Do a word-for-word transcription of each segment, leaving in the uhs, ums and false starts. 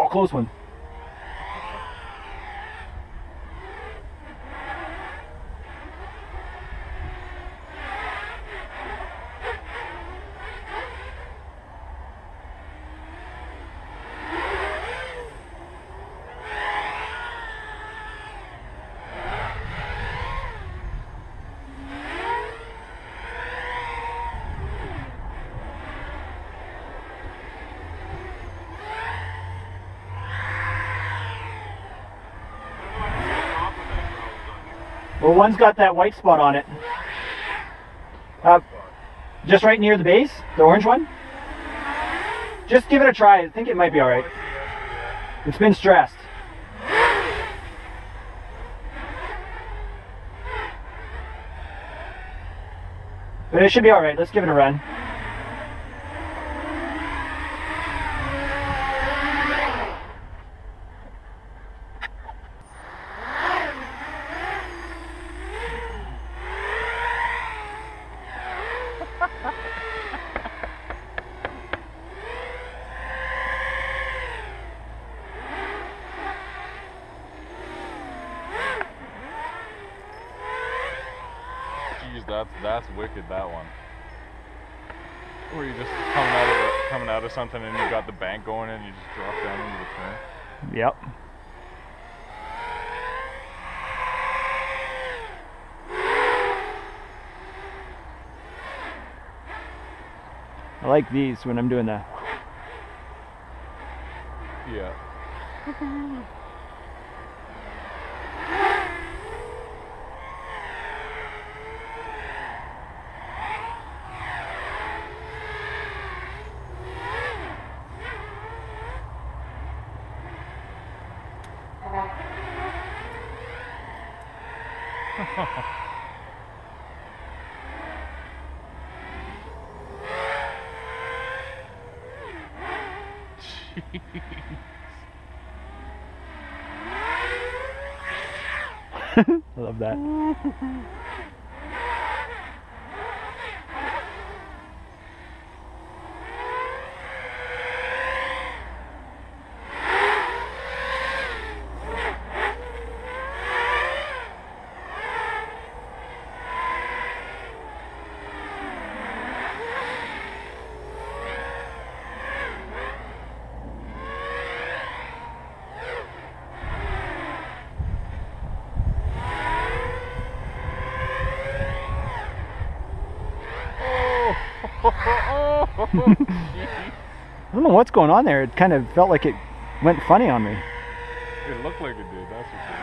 close one. Well, one's got that white spot on it. Uh, just right near the base, the orange one. Just give it a try. I think it might be alright. It's been stressed. But it should be alright. Let's give it a run. Jeez, that's that's wicked, that one. Where you just coming out of the, coming out of something and you got the bank going and you just drop down into the turn. Yep. I like these when I'm doing that. Yeah. I love that. I don't know what's going on there. It kind of felt like it went funny on me. It looked like it did, that's for sure.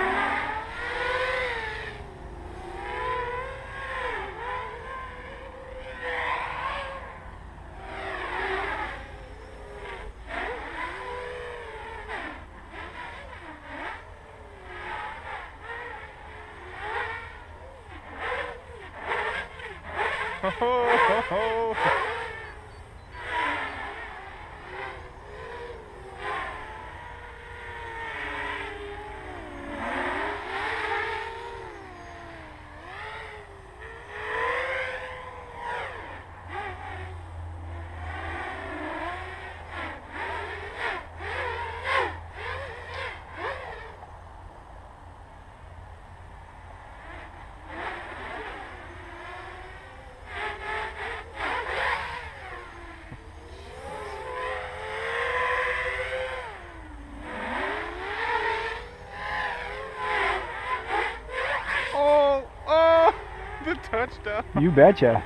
Oh, oh, the touchdown. You betcha.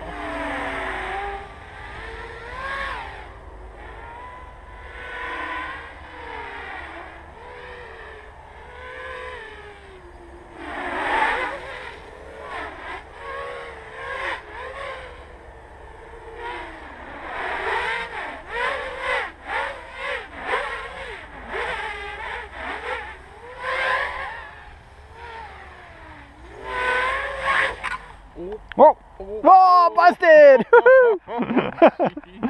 Oh, oh, busted!